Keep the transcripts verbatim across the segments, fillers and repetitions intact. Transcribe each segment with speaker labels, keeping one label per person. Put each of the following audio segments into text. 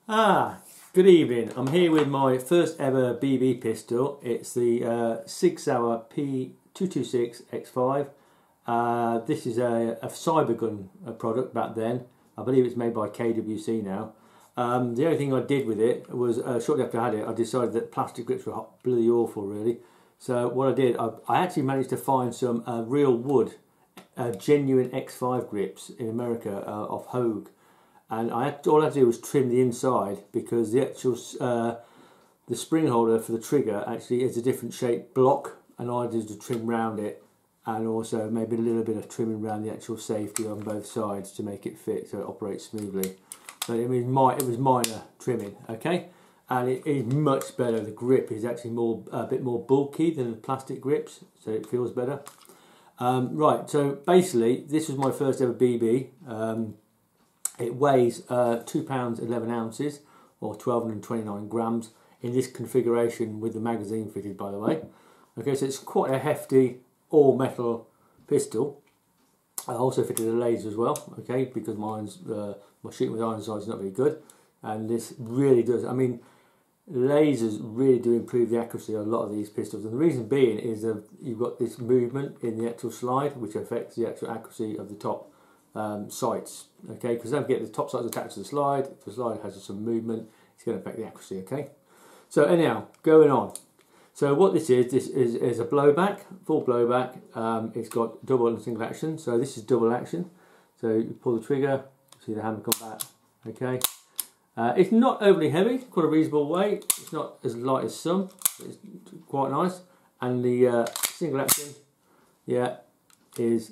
Speaker 1: Ah, good evening. I'm here with my first ever B B pistol. It's the uh, Sig Sauer P two two six X five. Uh, this is a, a cybergun a product back then. I believe it's made by K W C now. Um, the only thing I did with it was uh, shortly after I had it, I decided that plastic grips were bloody awful, really. So what I did, I, I actually managed to find some uh, real wood, uh, genuine X five grips in America uh, off Hogue. And I had, all I had to do was trim the inside, because the actual uh, the spring holder for the trigger actually is a different shaped block, and all I did was trim round it, and also maybe a little bit of trimming around the actual safety on both sides to make it fit so it operates smoothly. But it was, mi it was minor trimming, okay? And it is much better. The grip is actually more a bit more bulky than the plastic grips, so it feels better. Um, right, so basically this was my first ever B B. Um, It weighs uh, two pounds eleven ounces, or twelve hundred twenty-nine grams, in this configuration with the magazine fitted, by the way. Okay, so it's quite a hefty all metal pistol. I also fitted a laser as well, okay, because mine's uh, my shooting with iron sight is not very good, and this really does. I mean, lasers really do improve the accuracy of a lot of these pistols, and the reason being is that you've got this movement in the actual slide, which affects the actual accuracy of the top Um, sights, okay, because don't forget the top sights attached to the slide. If the slide has some movement, it's going to affect the accuracy, okay. So anyhow, going on. So what this is, this is, is a blowback, full blowback. Um, it's got double and single action, so this is double action. So you pull the trigger, see the hammer come back, okay. Uh, it's not overly heavy, quite a reasonable weight. It's not as light as some, but it's quite nice. And the uh, single action, yeah, is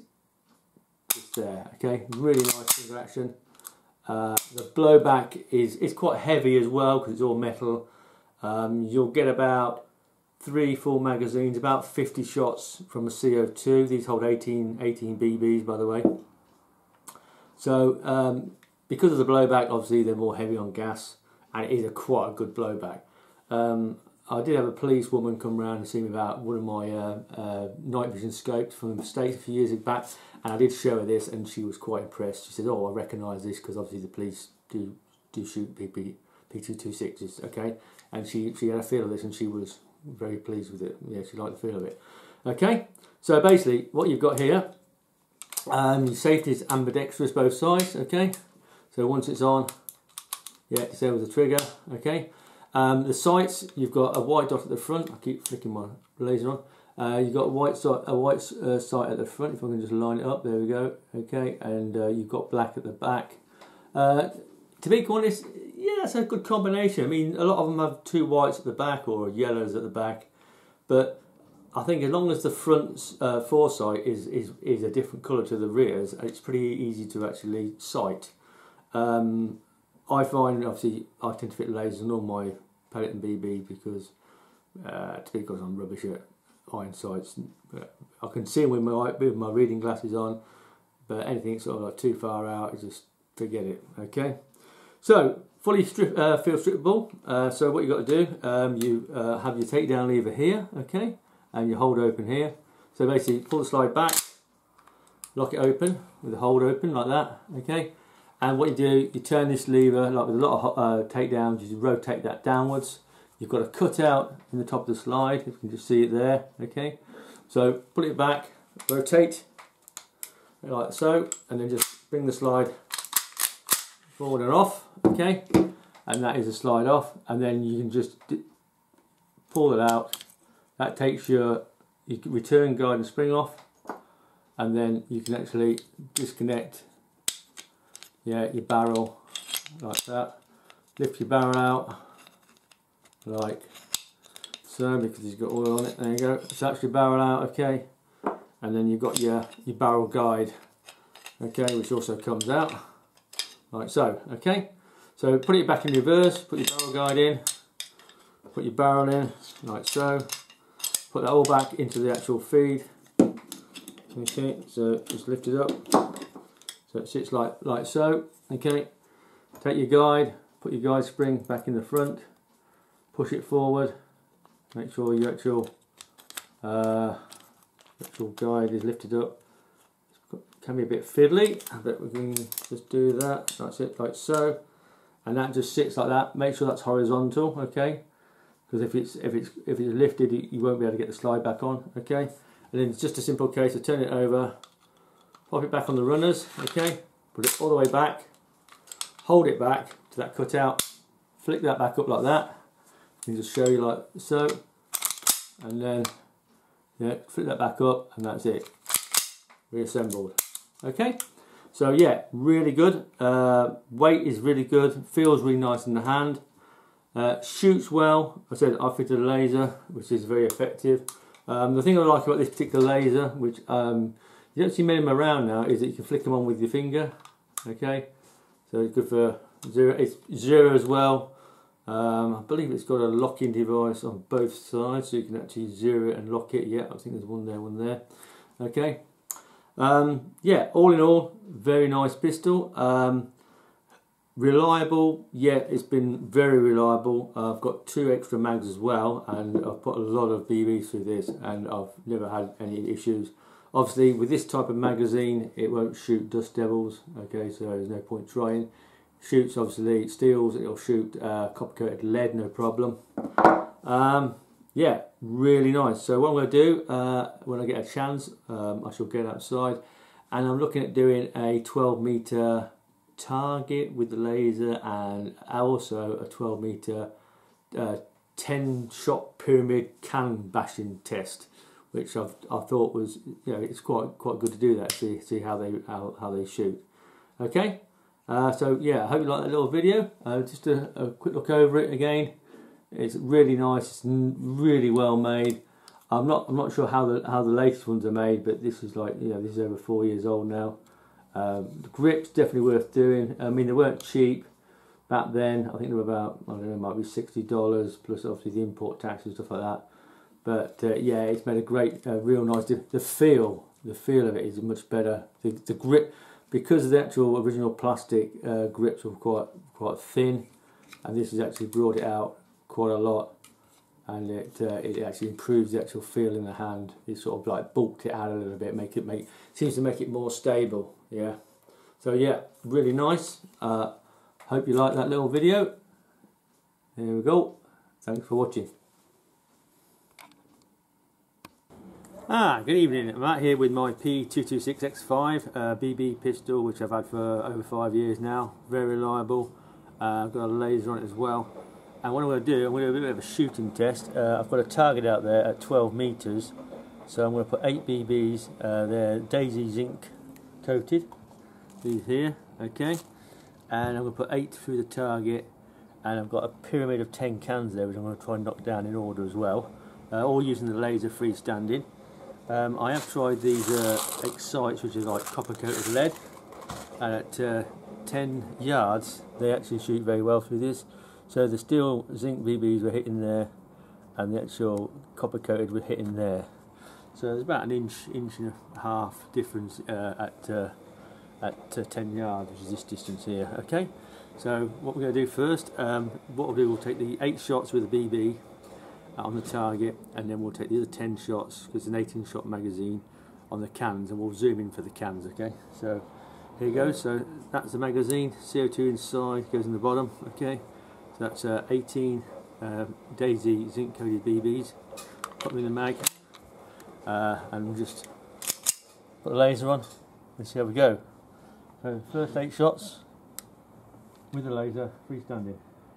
Speaker 1: just there, okay, really nice single action. Uh, the blowback is is quite heavy as well, because it's all metal. Um, you'll get about three full magazines, about fifty shots from a C O two. These hold eighteen, eighteen B Bs, by the way. So um, because of the blowback, obviously they're more heavy on gas, and it is a quite a good blowback. Um, I did have a police woman come round and see me about one of my uh, uh, night vision scopes from the States a few years back, and I did show her this, and she was quite impressed. She said, "Oh, I recognise this because obviously the police do do shoot P two twenty-sixes, okay?" And she she had a feel of this, and she was very pleased with it. Yeah, she liked the feel of it. Okay, so basically what you've got here, um, your safety is ambidextrous both sides. Okay, so once it's on, yeah, it's there with the trigger. Okay. Um, the sights, you've got a white dot at the front. I keep flicking my laser on. Uh, you've got a white sight, a white uh, sight at the front. If I can just line it up, there we go. Okay, and uh, you've got black at the back. Uh, to be honest, yeah, that's a good combination. I mean, a lot of them have two whites at the back or yellows at the back, but I think as long as the front uh, foresight is is is a different colour to the rears, it's pretty easy to actually sight. Um, I find, obviously, I tend to fit lasers on all my pellet and B B because, uh, to be honest, I'm rubbish at iron sights. I can see them with my with my reading glasses on, but anything sort of like too far out, you just forget it. Okay, so fully strip, uh, field strippable. Uh, so what you got to do, um, you uh, have your takedown lever here, okay, and you hold open here. So basically, pull the slide back, lock it open with the hold open like that, okay. And what you do, you turn this lever, like with a lot of uh, takedowns, you rotate that downwards. You've got a cutout in the top of the slide, if you can just see it there, okay? So pull it back, rotate, like so, and then just bring the slide forward and off, okay? And that is a slide off, and then you can just pull it out. That takes your, your return guide and spring off, and then you can actually disconnect, yeah, your barrel like that. Lift your barrel out like so, because you've got oil on it. There you go. So that's your barrel out, okay. And then you've got your your barrel guide, okay, which also comes out like so, okay. So put it back in reverse. Put your barrel guide in. Put your barrel in like so. Put that all back into the actual feed. Okay. So just lift it up. So it sits like, like so, okay. Take your guide, put your guide spring back in the front, push it forward, make sure your actual, uh, actual guide is lifted up. It can be a bit fiddly, but we can just do that, that's it, like so. and that just sits like that. Make sure that's horizontal, okay? Because if it's if it's if it's lifted, you won't be able to get the slide back on, okay? And then it's just a simple case of turn it over, pop it back on the runners, okay? Put it all the way back, hold it back to that cutout, flick that back up like that. And just show you like so, and then yeah, flip that back up, and that's it, reassembled. Okay, so yeah, really good. Uh, weight is really good, feels really nice in the hand, uh, shoots well. I said I fitted a laser, which is very effective. Um, the thing I like about this particular laser, which um, you don't see many of them around now, is that you can flick them on with your finger. Okay, so it's good for zero. It's zero as well. Um, I believe it's got a locking device on both sides, so you can actually zero it and lock it. Yeah, I think there's one there, one there. Okay. Um, yeah, all in all, very nice pistol. Um, reliable. Yeah, it's been very reliable. Uh, I've got two extra mags as well, and I've put a lot of B Bs through this, and I've never had any issues. Obviously, with this type of magazine, it won't shoot dust devils. Okay, so there's no point trying. Shoots obviously steels, it'll shoot uh, copper coated lead, no problem. Um, yeah, really nice. So what I'm going to do uh, when I get a chance, um, I shall get outside, and I'm looking at doing a twelve meter target with the laser, and also a twelve meter uh, ten shot pyramid cannon bashing test, which I've, I thought was, you know, it's quite quite good to do that. See see how they how, how they shoot. Okay. Uh, so yeah, I hope you like that little video. Uh, just a, a quick look over it again. It's really nice. It's really well made. I'm not I'm not sure how the how the latest ones are made, but this is like, you know, this is over four years old now. Um, the grip's definitely worth doing. I mean, they weren't cheap back then. I think they were about, I don't know, might be sixty dollars plus obviously the import tax and stuff like that. But uh, yeah, it's made a great, uh, real nice. The, the feel, the feel of it is much better. The, the grip. Because the actual original plastic uh, grips were quite quite thin, and this has actually brought it out quite a lot, and it uh, it actually improves the actual feel in the hand. It sort of like bulked it out a little bit, make it make seems to make it more stable. Yeah, so yeah, really nice. Uh, hope you like that little video. There we go. Thanks for watching. Ah, good evening. I'm out here with my P two two six X five uh, B B pistol, which I've had for over five years now. Very reliable. Uh, I've got a laser on it as well. And what I'm going to do, I'm going to do a bit of a shooting test. Uh, I've got a target out there at twelve meters, so I'm going to put eight B Bs. Uh, they're Daisy zinc coated. These here, okay. And I'm going to put eight through the target, and I've got a pyramid of ten cans there, which I'm going to try and knock down in order as well. Uh, all using the laser freestanding. Um, I have tried these uh, Excites, which is like copper coated lead, and at uh, ten yards they actually shoot very well through this. So the steel zinc B Bs were hitting there, and the actual copper coated were hitting there. So there's about an inch, inch and a half difference uh, at uh, at uh, ten yards, which is this distance here. Okay, so what we're going to do first, um, what we'll do, we'll take the eight shots with a B B on the target, and then we'll take the other ten shots, because it's an eighteen shot magazine, on the cans, and we'll zoom in for the cans. Okay, so here you go. So that's the magazine, C O two inside, goes in the bottom. Okay, so that's uh, eighteen uh, Daisy zinc coated B Bs. Put them in the mag, uh, and we'll just put the laser on and see how we go. So first eight shots with the laser freestanding.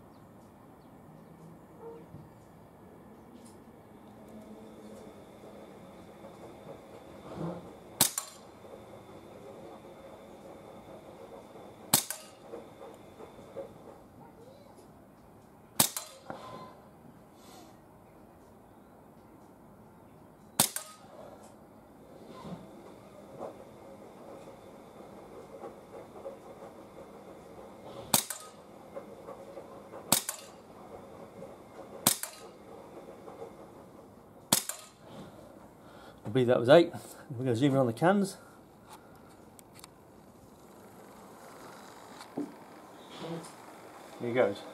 Speaker 1: I believe that was eight. We're going to zoom in on the cans. Here he goes.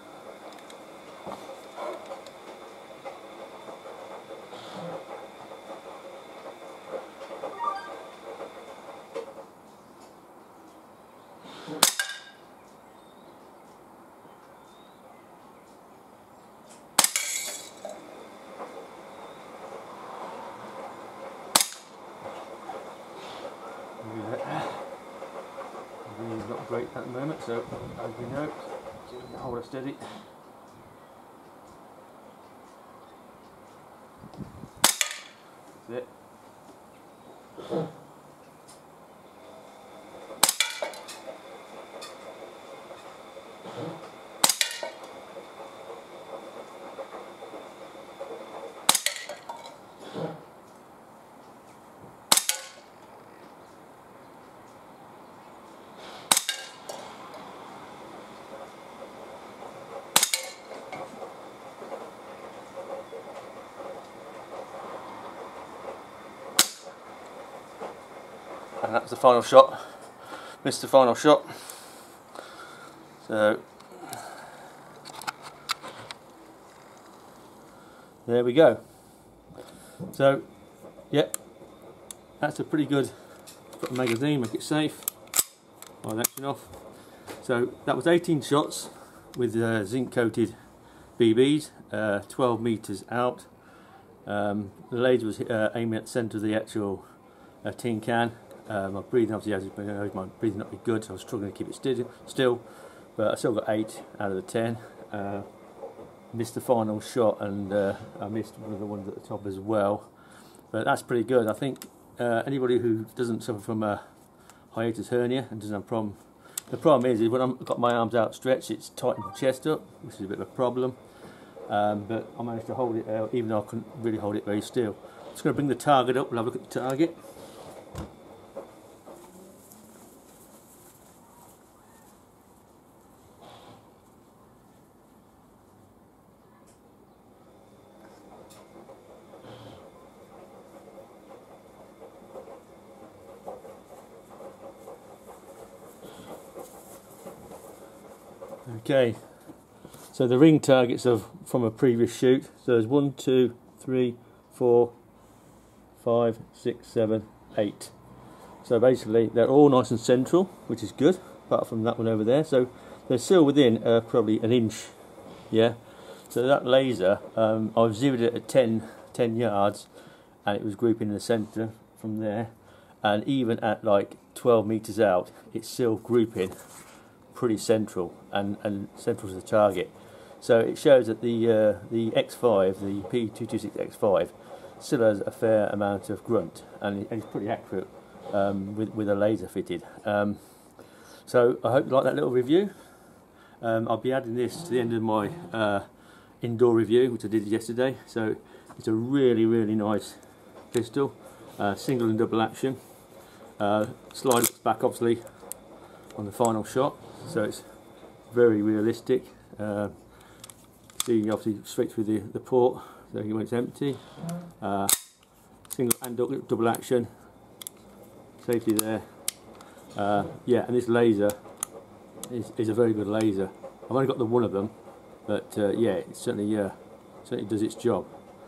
Speaker 1: great at the moment, so as we know, hold it steady. That's it. And that's the final shot. Missed the final shot. So there we go. So yeah, that's a pretty good. Put a magazine, make it safe. Fire the action off. So that was eighteen shots with uh, zinc coated B Bs, uh, twelve meters out. Um, the laser was uh, aiming at the centre of the actual uh, tin can. Uh, my breathing obviously has been, uh, my breathing not be good, so I was struggling to keep it still, still but I still got eight out of the ten. Uh, missed the final shot, and uh, I missed one of the ones at the top as well. But that's pretty good. I think uh, anybody who doesn't suffer from a hiatus hernia and doesn't have a problem. The problem is, is when I've got my arms outstretched, it's tightening the chest up, which is a bit of a problem. Um, but I managed to hold it out, even though I couldn't really hold it very still. I'm just going to bring the target up. We'll have a look at the target. Okay, so the ring targets are from a previous shoot. So there's one, two, three, four, five, six, seven, eight. So basically they're all nice and central, which is good, apart from that one over there. So they're still within uh, probably an inch. Yeah. So that laser, um, I've zeroed it at ten, ten yards, and it was grouping in the centre from there. And even at like twelve meters out, it's still grouping pretty central and, and central to the target. So it shows that the uh, the X five, the P two twenty-six X five, still has a fair amount of grunt, and, it, and it's pretty accurate um, with, with a laser fitted. Um, so I hope you like that little review. Um, I'll be adding this to the end of my uh, indoor review, which I did yesterday. So it's a really, really nice pistol, uh, single and double action. Uh, slides back obviously on the final shot, so it's very realistic. Uh, see, obviously straight through the, the port, so when it's empty. Uh, single and double action, safety there. Uh, yeah, and this laser is, is a very good laser. I've only got the one of them, but uh, yeah, it certainly uh, certainly does its job.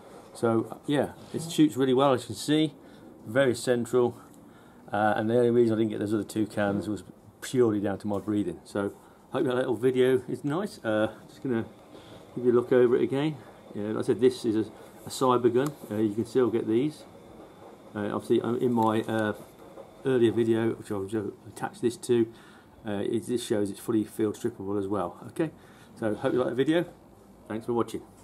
Speaker 1: So yeah, it shoots really well, as you can see, very central. Uh, and the only reason I didn't get those other two cans was purely down to my breathing. So I hope that little video is nice. Uh, just going to give you a look over it again. Yeah, like I said, this is a, a cyber gun. Uh, you can still get these. Uh, obviously, in my uh, earlier video, which I'll attach this to, uh, it, this shows it's fully field strippable as well. Okay, so hope you like the video. Thanks for watching.